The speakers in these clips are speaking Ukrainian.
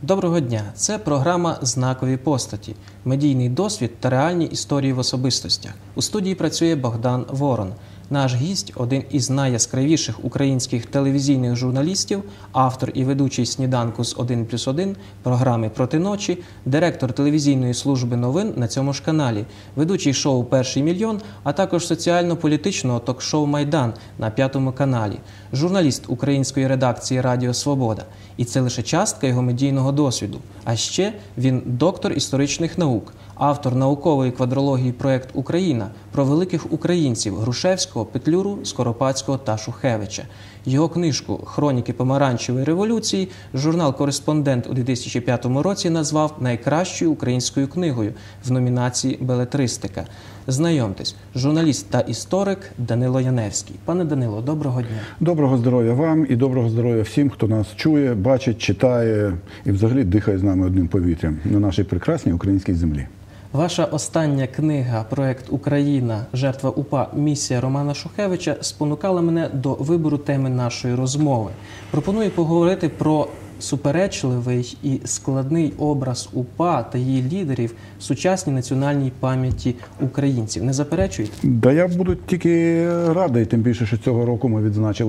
Доброго дня! Це програма «Знакові постаті. Медійний досвід та реальні історії в особистостях». У студії працює Богдан Ворон. Наш гість – один із найяскравіших українських телевізійних журналістів, автор і ведучий «Сніданку з 1+1», програми «Проти ночі», директор телевізійної служби новин на цьому ж каналі, ведучий шоу «Перший мільйон», а також соціально-політичного ток-шоу «Майдан» на 5-му каналі, журналіст української редакції «Радіо Свобода». І це лише частка його медійного досвіду. А ще він доктор історичних наук, автор наукової квадрології «Проект Україна» про великих українців Грушевського, Петлюру, Скоропадського та Шухевича. Його книжку «Хроніки помаранчевої революції» журнал «Кореспондент» у 2005 році назвав найкращою українською книгою в номінації «Белетристика». Знайомтесь, журналіст та історик Данило Яневський. Пане Данило, доброго дня. Доброго здоров'я вам і доброго здоров'я всім, хто нас чує, бачить, читає і взагалі дихає з нами одним повітрям на нашій прекрасній українській землі. Ваша остання книга «Проект Україна. Жертва УПА. Місія Романа Шухевича» спонукала мене до вибору теми нашої розмови. Пропоную поговорити про суперечливий і складний образ УПА та її лідерів в сучасній національній пам'яті українців. Не заперечуєте? Да, я буду тільки радий, тим більше, що цього року ми відзначили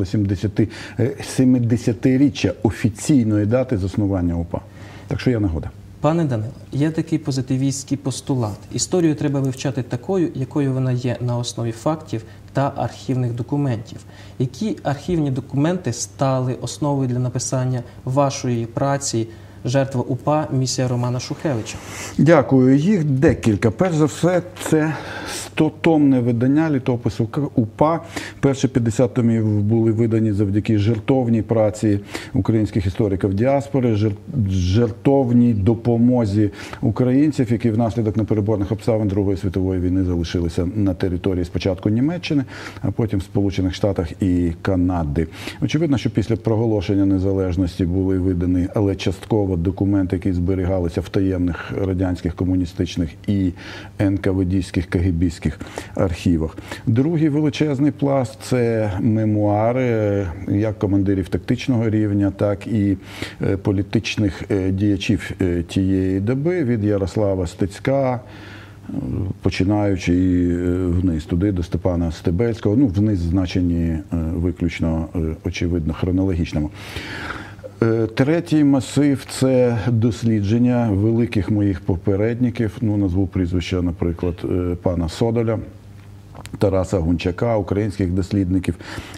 70-річчя офіційної дати заснування УПА. Так що я нагода. Пане Данило, є такий позитивістський постулат. Історію треба вивчати такою, якою вона є на основі фактів та архівних документів. Які архівні документи стали основою для написання вашої праці «Жертва УПА. Місія Романа Шухевича»? Дякую. Їх декілька. Перш за все, це 100-томне видання літопису УПА. Перші 50 томів були видані завдяки жертовній праці українських істориків діаспори, жертовній допомозі українців, які внаслідок непереборних обставин Другої світової війни залишилися на території спочатку Німеччини, а потім в Сполучених Штатах і Канади. Очевидно, що після проголошення незалежності були видані, але частково, документи, які зберігалися в таємних радянських, комуністичних і НКВД-ських, КГБ-ських архівах. Другий величезний пласт – це мемуари як командирів тактичного рівня, так і політичних діячів тієї доби, від Ярослава Стецька, починаючи вниз туди до Степана Стебельського, ну, вниз значені виключно, очевидно, хронологічному. Третій масив – це дослідження великих моїх попередників, ну, назву прізвища, наприклад, пана Содоля, Тараса Гунчака, українських дослідників.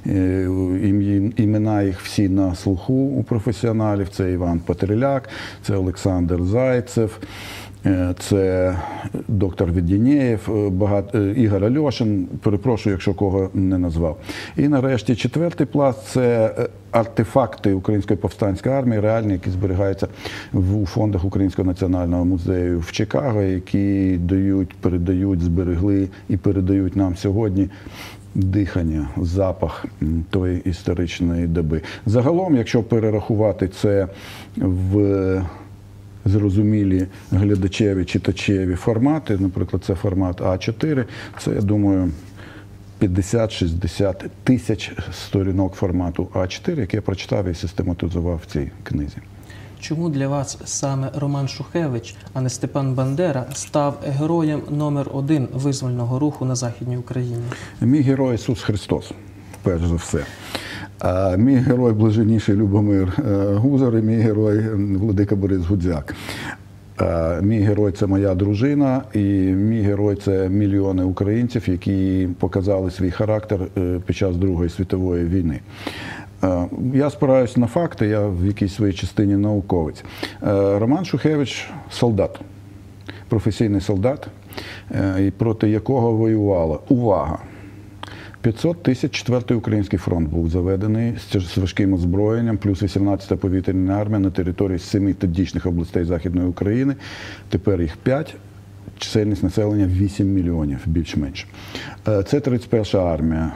Імена їх всі на слуху у професіоналів. Це Іван Петриляк, це Олександр Зайцев, це доктор Веденєєв, Ігор Альошин, перепрошую, якщо кого не назвав. І нарешті четвертий пласт – це артефакти Української повстанської армії, реальні, які зберігаються у фондах Українського національного музею в Чикаго, які передають, зберегли і передають нам сьогодні дихання, запах тої історичної доби. Загалом, якщо перерахувати це в зрозумілі глядачеві, читачеві формати, наприклад, це формат А4, це, я думаю, 50-60 тисяч сторінок формату А4, який я прочитав і систематизував в цій книзі. Чому для вас саме Роман Шухевич, а не Степан Бандера, став героєм номер 1 визвольного руху на Західній Україні? Мій герой – Ісус Христос, перш за все. А мій герой – блаженніший Любомир Гузар і мій герой – владика Борис Гудзяк. Мій герой – це моя дружина, і мій герой – це мільйони українців, які показали свій характер під час Другої світової війни. Я спираюсь на факти, я в якійсь своїй частині науковець. Роман Шухевич – солдат, професійний солдат, проти якого воювала, увага, 500 тисяч 4-й Український фронт був заведений з важким озброєнням, плюс 18-та повітряна армія на території 7 тодішніх областей Західної України. Тепер їх 5, чисельність населення 8 мільйонів, більш-менш. Це 31-ша армія,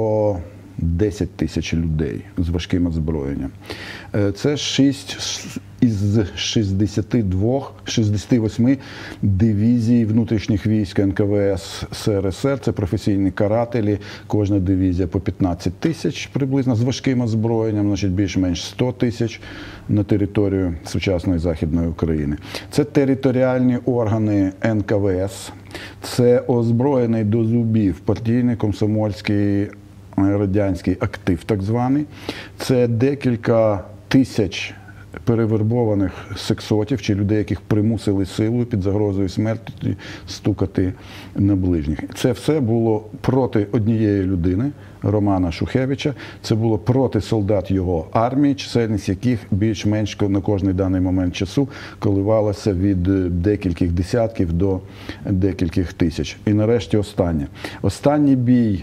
110 тисяч людей з важким озброєнням. Це 6 із 68 дивізій внутрішніх військ НКВС СРСР. Це професійні карателі, кожна дивізія по 15 тисяч приблизно з важким озброєнням, значить більш-менш 100 тисяч на територію сучасної Західної України. Це територіальні органи НКВС, це озброєний до зубів партійний комсомольський радянський актив так званий, це декілька тисяч перевербованих сексотів чи людей, яких примусили силою під загрозою смерті стукати на ближніх. Це все було проти однієї людини, Романа Шухевича. Це було проти солдат його армії, чисельність яких більш-менш на кожний даний момент часу коливалася від декількох десятків до декількох тисяч. І нарешті останнє. Останній бій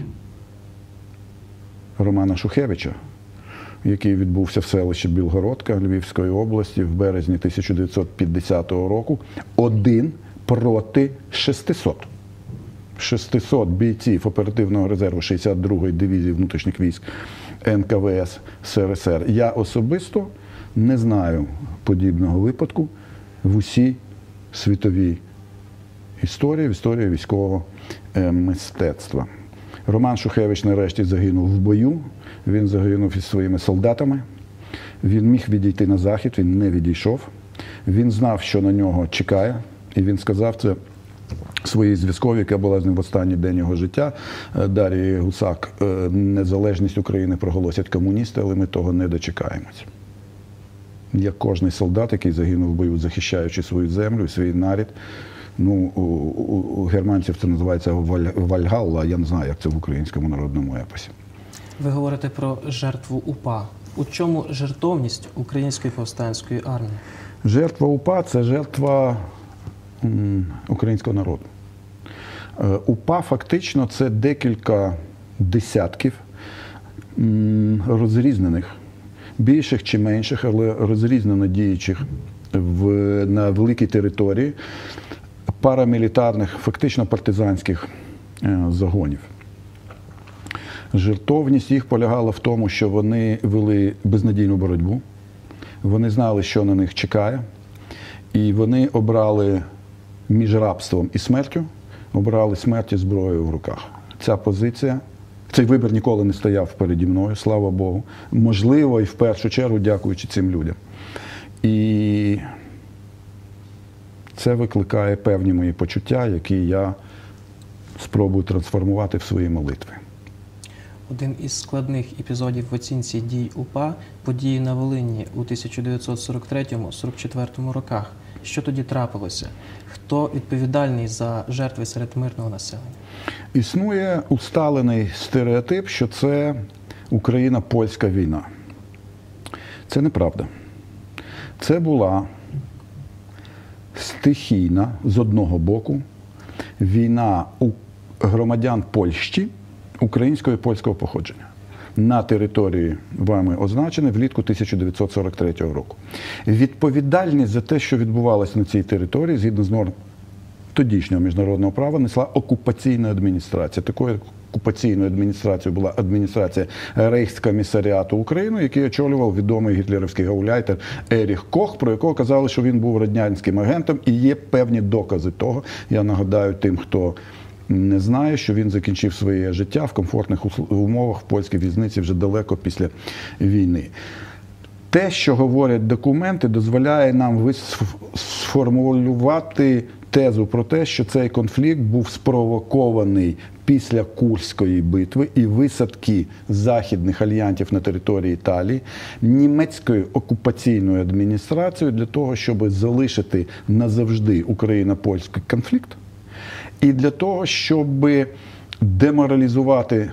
Романа Шухевича, який відбувся в селищі Білгородка Львівської області в березні 1950 року, 1 проти 600. 600 бійців оперативного резерву 62-ї дивізії внутрішніх військ НКВС СРСР. Я особисто не знаю подібного випадку в усій світовій історії, в історії військового мистецтва. Роман Шухевич нарешті загинув в бою, він загинув із своїми солдатами, він міг відійти на захід, він не відійшов, він знав, що на нього чекає, і він сказав це своїй зв'язковій, яка була з ним в останній день його життя, Дар'ї Гусак: незалежність України проголосять комуністи, але ми того не дочекаємось. Як кожний солдат, який загинув в бою, захищаючи свою землю і свій нарід. Ну, у германців це називається Вальгалла, я не знаю, як це в українському народному епосі. Ви говорите про жертву УПА. У чому жертовність Української повстанської армії? Жертва УПА – це жертва українського народу. УПА фактично це декілька десятків розрізнених, більших чи менших, але розрізнено діючих на великій території парамілітарних, фактично партизанських загонів. Жертовність їх полягала в тому, що вони вели безнадійну боротьбу, вони знали, що на них чекає, і вони обрали між рабством і смертю, обрали смерть і зброєю в руках. Ця позиція, цей вибір ніколи не стояв переді мною, слава Богу. Можливо, і в першу чергу дякуючи цим людям. І це викликає певні мої почуття, які я спробую трансформувати в свої молитви. Один із складних епізодів в оцінці дій УПА – події на Волині у 1943-44 роках. Що тоді трапилося? Хто відповідальний за жертви серед мирного населення? Існує усталений стереотип, що це Україно-польська війна. Це неправда. Це була стихійна, з одного боку, війна у громадян Польщі українського і польського походження на території вами означеної влітку 1943 року. Відповідальність за те, що відбувалося на цій території, згідно з норм тодішнього міжнародного права, несла окупаційна адміністрація. Такою окупаційною адміністрацією була адміністрація Рейхскомісаріату України, який очолював відомий гітлерівський гауляйтер Еріх Кох, про якого казали, що він був радянським агентом, і є певні докази того. Я нагадаю тим, хто не знає, що він закінчив своє життя в комфортних умовах в польській в'язниці вже далеко після війни. Те, що говорять документи, дозволяє нам сформулювати тезу про те, що цей конфлікт був спровокований після Курської битви і висадки західних альянтів на території Італії німецькою окупаційною адміністрацією для того, щоб залишити назавжди Україно-польський конфлікт і для того, щоб деморалізувати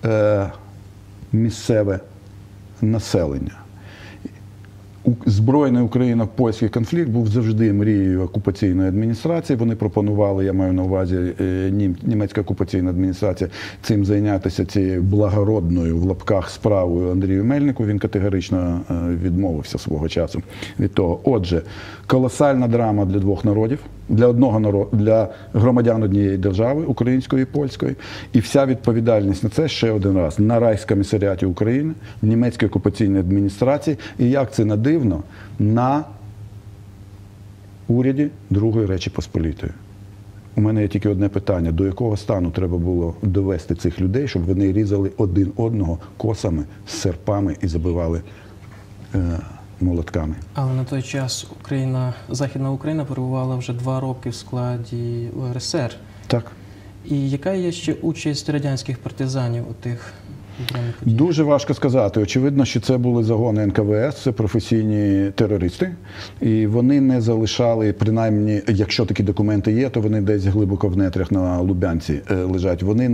місцеве населення. Збройний україно-польський конфлікт був завжди мрією окупаційної адміністрації. Вони пропонували, я маю на увазі німецька окупаційна адміністрація, цим зайнятися цією благородною, в лапках, справою Андрію Мельнику. Він категорично відмовився свого часу від того. Отже, колосальна драма для двох народів, для одного народу, для громадян однієї держави, української і польської. І вся відповідальність на це, ще один раз, на Райхскомісаріаті України, в німецькій окупаційній адміністрації, і як це не дивно, на уряді Другої Речі Посполітої. У мене є тільки одне питання. До якого стану треба було довести цих людей, щоб вони різали один одного косами, серпами і забивали молотками? Але на той час Західна Україна перебувала вже 2 роки в складі УРСР. Так. І яка є ще участь радянських партизанів у тих збройних подіях? Дуже важко сказати. Очевидно, що це були загони НКВС, це професійні терористи. І вони не залишали, принаймні, якщо такі документи є, то вони десь глибоко в нетрях на Лубянці лежать. Вони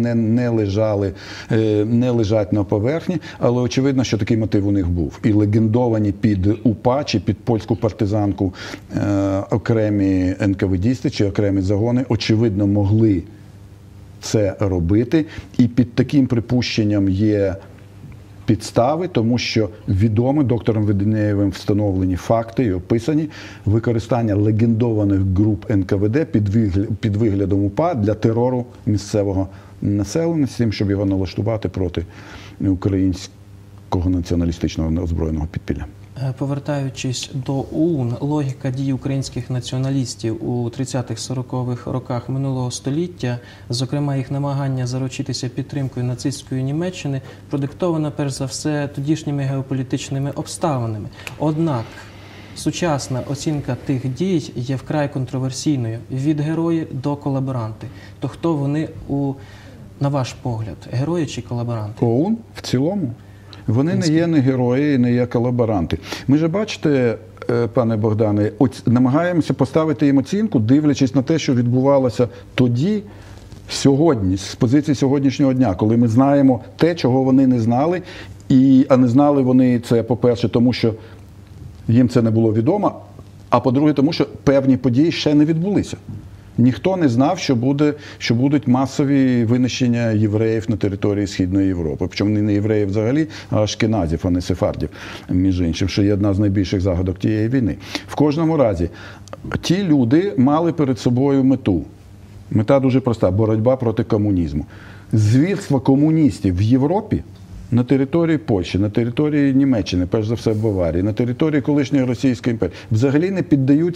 не лежать на поверхні, але очевидно, що такий мотив у них був. І легендовані під УПА чи під польську партизанку окремі НКВДісти чи окремі загони, очевидно, могли це робити, і під таким припущенням є підстави, тому що відомі доктором Веденеєвим встановлені факти і описані використання легендованих груп НКВД під виглядом УПА для терору місцевого населення, з тим, щоб його налаштувати проти українського націоналістичного озброєного підпілля. Повертаючись до ОУН, логіка дій українських націоналістів у 30-40-х роках минулого століття, зокрема їх намагання заручитися підтримкою нацистської Німеччини, продиктована перш за все тодішніми геополітичними обставинами. Однак сучасна оцінка тих дій є вкрай контроверсійною – від герої до колаборанти. То хто вони, на ваш погляд, герої чи колаборанти? ОУН в цілому? Вони не є не герої, не є колаборанти. Ми ж бачите, пане Богдане, намагаємося поставити їм оцінку, дивлячись на те, що відбувалося тоді, сьогодні, з позиції сьогоднішнього дня, коли ми знаємо те, чого вони не знали, а не знали вони це, по-перше, тому що їм це не було відомо, а по-друге, тому що певні події ще не відбулися. Ніхто не знав, що будуть масові винищення євреїв на території Східної Європи. Причому не євреїв взагалі, а ашкеназів, а не сефардів, між іншим, що є одна з найбільших загадок тієї війни. В кожному разі, ті люди мали перед собою мету. Мета дуже проста – боротьба проти комунізму. Звірства комуністів в Європі на території Польщі, на території Німеччини, перш за все в Баварії, на території колишньої Російської імперії, взагалі не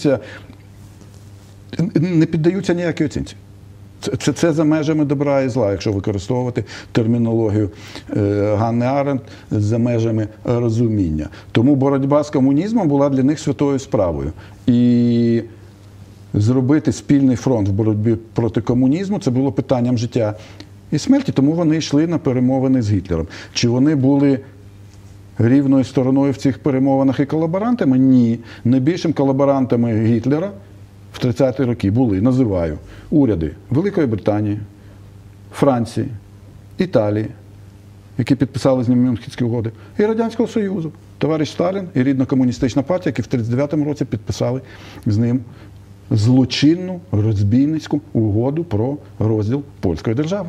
піддаються ніякій оцінці. Це за межами добра і зла, якщо використовувати термінологію Ганни Аренд, за межами розуміння. Тому боротьба з комунізмом була для них святою справою. І зробити спільний фронт в боротьбі проти комунізму – це було питанням життя і смерті, тому вони йшли на перемовини з Гітлером. Чи вони були рівною стороною в цих перемовинах і колаборантами? Ні. Найбільшим колаборантами Гітлера в 30-ті роки були, називаю, уряди Великої Британії, Франції, Італії, які підписали з ним Мюнхенські угоди, і Радянського Союзу. Товариш Сталін і рідна комуністична партія, які в 1939 році підписали з ним злочинну розбійницьку угоду про розділ польської держави.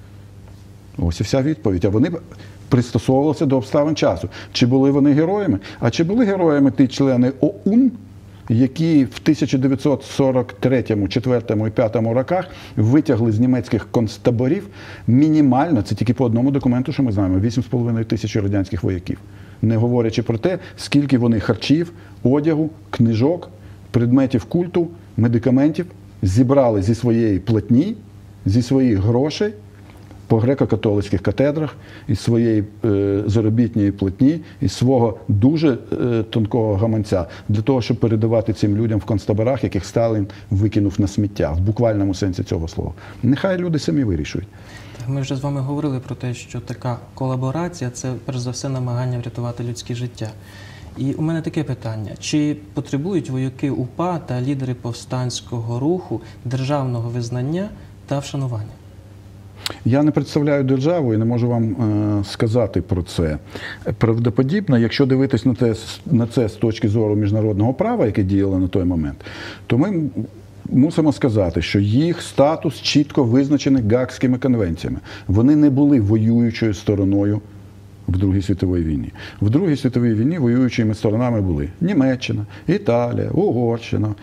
Ось і вся відповідь. А вони пристосовувалися до обставин часу. Чи були вони героями? А чи були героями ті члени ОУН, які в 1943, 4 і 5 роках витягли з німецьких концтаборів мінімально, це тільки по одному документу, що ми знаємо, 8,5 тисяч радянських вояків. Не говорячи про те, скільки вони харчів, одягу, книжок, предметів культу, медикаментів зібрали зі своєї платні, зі своїх грошей, по греко-католицьких катедрах, із своєї заробітної платні, із свого дуже тонкого гаманця, для того, щоб передавати цим людям в концтаборах, яких Сталін викинув на сміття, в буквальному сенсі цього слова. Нехай люди самі вирішують. Ми вже з вами говорили про те, що така колаборація – це, перш за все, намагання врятувати людське життя. І у мене таке питання. Чи потребують вояки УПА та лідери повстанського руху державного визнання та вшанування? Я не представляю державу і не можу вам сказати про це. Правдоподібно, якщо дивитись на це з точки зору міжнародного права, яке діяло на той момент, то ми мусимо сказати, що їх статус чітко визначений Гаазькими конвенціями. Вони не були воюючою стороною в Другій світовій війні. В Другій світовій війні воюючими сторонами були Німеччина, Італія, Угорщина,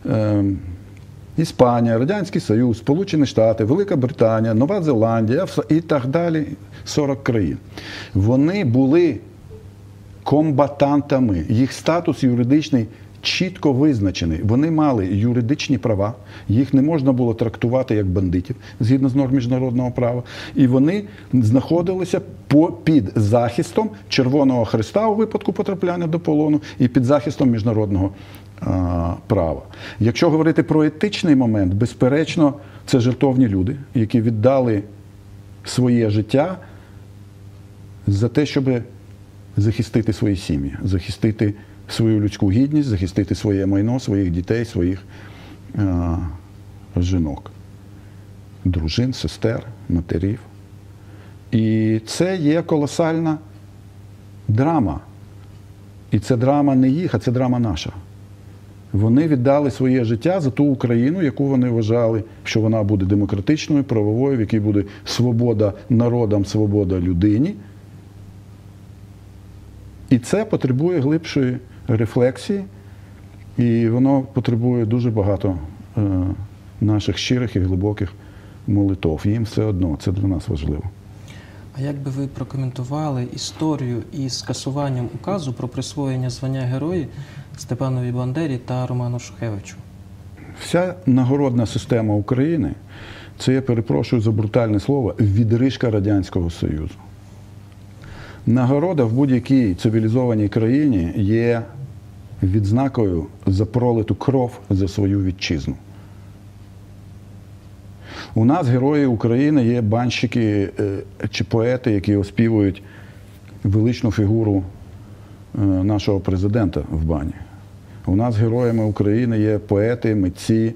Іспанія, Радянський Союз, Сполучені Штати, Велика Британія, Нова Зеландія і так далі, 40 країн. Вони були комбатантами. Їх статус юридичний чітко визначений. Вони мали юридичні права, їх не можна було трактувати як бандитів, згідно з норм міжнародного права. І вони знаходилися під захистом Червоного Хреста у випадку потрапляння до полону і під захистом міжнародного права. Якщо говорити про етичний момент, безперечно, це жертовні люди, які віддали своє життя за те, щоб захистити свої сім'ї, захистити свою людську гідність, захистити своє майно, своїх дітей, своїх жінок, дружин, сестер, матерів. І це є колосальна драма. І це драма не їх, а це драма наша. Вони віддали своє життя за ту Україну, яку вони вважали, що вона буде демократичною, правовою, в якій буде свобода народам, свобода людині. І це потребує глибшої рефлексії, і воно потребує дуже багато наших щирих і глибоких молитов. Їм все одно, це для нас важливо. А як би ви прокоментували історію із скасуванням указу про присвоєння звання Герої Степанові Бандері та Роману Шухевичу? Вся нагородна система України – це, я перепрошую за брутальне слово, відрижка Радянського Союзу. Нагорода в будь-якій цивілізованій країні є відзнакою за пролиту кров за свою вітчизну. У нас герої України є банщики чи поети, які оспівують величну фігуру нашого президента в бані. У нас героями України є поети, митці,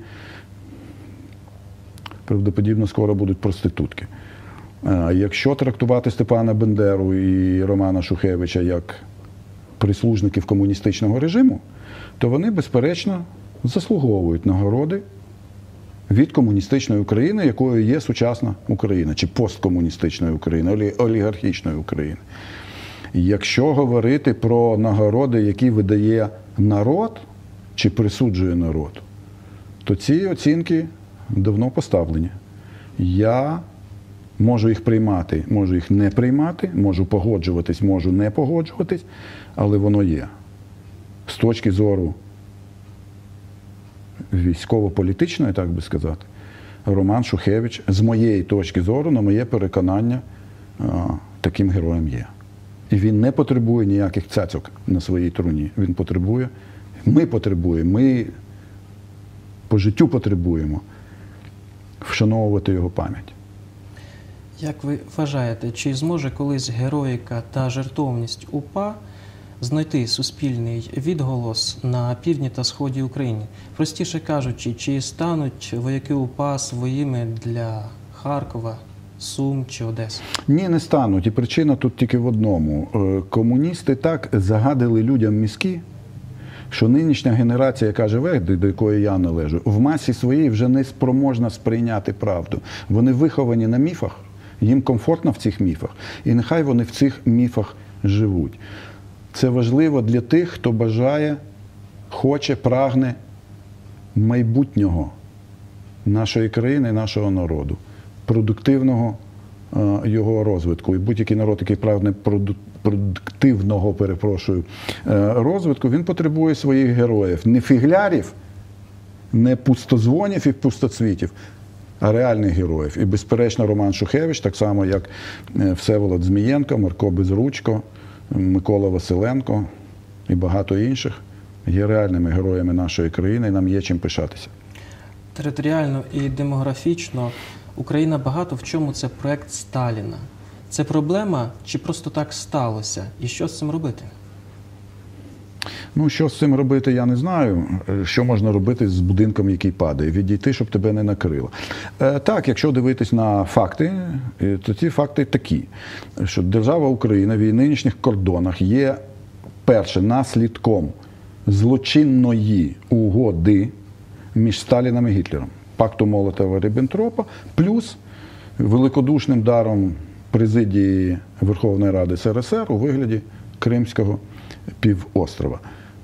правдоподібно скоро будуть проститутки. Якщо трактувати Степана Бандеру і Романа Шухевича як прислужників комуністичного режиму, то вони, безперечно, заслуговують нагороди від комуністичної України, якою є сучасна Україна, чи посткомуністичної України, олігархічної України. Якщо говорити про нагороди, які видає народ, чи присуджує народ, то ці оцінки давно поставлені. Я можу їх приймати, можу їх не приймати, можу погоджуватись, можу не погоджуватись, але воно є. З точки зору військово-політичної, так би сказати, Роман Шухевич, з моєї точки зору, на моє переконання, таким героєм є. І він не потребує ніяких цяцьок на своїй труні. Він потребує, ми по життю потребуємо вшановувати його пам'ять. Як ви вважаєте, чи зможе колись героїка та жертовність УПА знайти суспільний відголос на півдні та сході України? Простіше кажучи, чи стануть вояки УПА своїми для Харкова, Сум чи Одеси? Ні, не стануть. І причина тут тільки в одному. Комуністи так загадили людям мізки, що нинішня генерація, яка живе, до якої я належу, в масі своїй вже не спроможна сприйняти правду. Вони виховані на міфах, їм комфортно в цих міфах, і нехай вони в цих міфах живуть. Це важливо для тих, хто бажає, хоче, прагне майбутнього нашої країни, нашого народу, продуктивного його розвитку. І будь-який народ, який прагне продуктивного, розвитку, він потребує своїх героїв. Не фіглярів, не пустозвонів і пустоцвітів, а реальних героїв. І, безперечно, Роман Шухевич, так само, як Всеволод Змієнко, Марко Безручко, Микола Василенко і багато інших, є реальними героями нашої країни, і нам є чим пишатися. Територіально і демографічно Україна багато в чому це проект Сталіна. Це проблема чи просто так сталося? І що з цим робити? Ну, що з цим робити, я не знаю. Що можна робити з будинком, який падає? Відійти, щоб тебе не накрило. Так, якщо дивитись на факти, то ці факти такі, що держава Україна в її нинішніх кордонах є, перше, наслідком злочинної угоди між Сталіном і Гітлером, пакту Молотова-Ріббентропа, плюс великодушним даром президії Верховної Ради СРСР у вигляді Кримського півострова.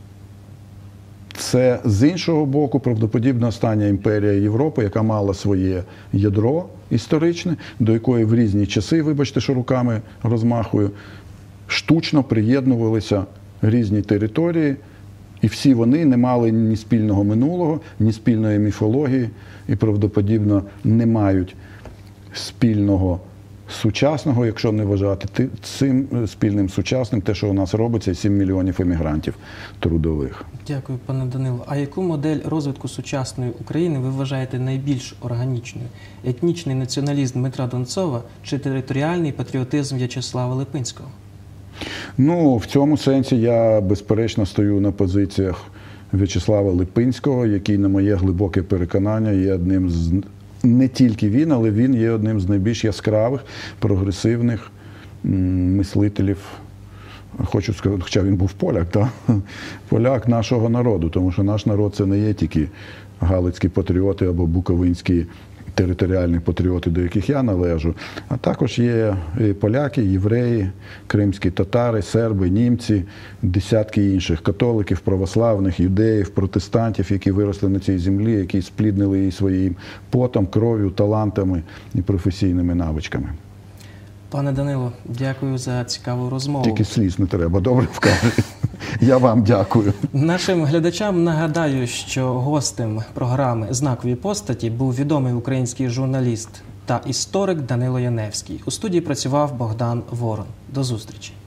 Це, з іншого боку, правдоподібно остання імперія Європи, яка мала своє ядро історичне, до якої в різні часи, вибачте, що руками розмахую, штучно приєднувалися різні території І всі вони не мали ні спільного минулого, ні спільної міфології, і правдоподібно не мають спільного сучасного, якщо не вважати цим спільним сучасним, те, що у нас робиться, 7 мільйонів емігрантів трудових. Дякую, пане Данило. А яку модель розвитку сучасної України ви вважаєте найбільш органічною? Етнічний націоналізм Дмитра Донцова чи територіальний патріотизм В'ячеслава Липинського? Ну, в цьому сенсі я, безперечно, стою на позиціях В'ячеслава Липинського, який, на моє глибоке переконання, є одним з... Не тільки він, але він є одним з найбільш яскравих, прогресивних мислителів. Хочу сказати, хоча він був поляк, та? Поляк нашого народу, тому що наш народ – це не є тільки галицькі патріоти або буковинські територіальні патріоти, до яких я належу, а також є поляки, євреї, кримські татари, серби, німці, десятки інших католиків, православних, юдеїв, протестантів, які виросли на цій землі, які спліднили її своїм потом, кров'ю, талантами і професійними навичками. Пане Данило, дякую за цікаву розмову. Тільки сліз не треба, добре вкаже. Я вам дякую. Нашим глядачам нагадаю, що гостем програми «Знакові постаті» був відомий український журналіст та історик Данило Яневський. У студії працював Богдан Ворон. До зустрічі.